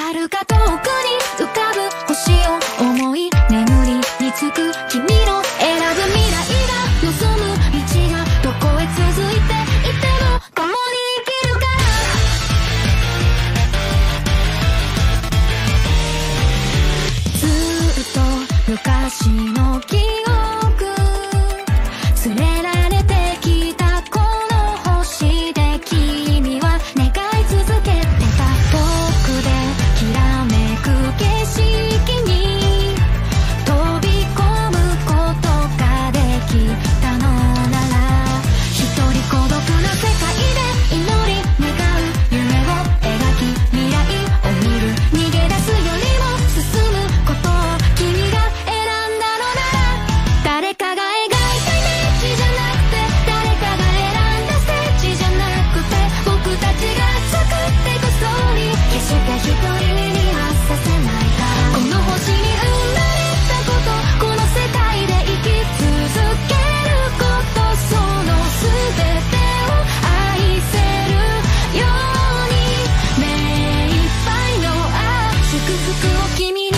遥か遠くに浮かぶ星を思い眠りにつく君の選ぶ未来が望む道がどこへ続いていても共に生きるからずっと昔の記憶連れられてきたこの星で君は願い続けてた遠くできらめく景色に飛び込むことができたのなら一人孤独な世界で祈り願う夢を描き未来を見る逃げ出すよりも進むことを君が選んだのなら誰かが描いたイメージじゃなくて誰かが選んだステージじゃなくて僕たちが作っていくストーリー決して一人にはさせないからこの星に生まれたことこの世界で生き続けることその全てを愛せるように目いっぱいの祝福を君に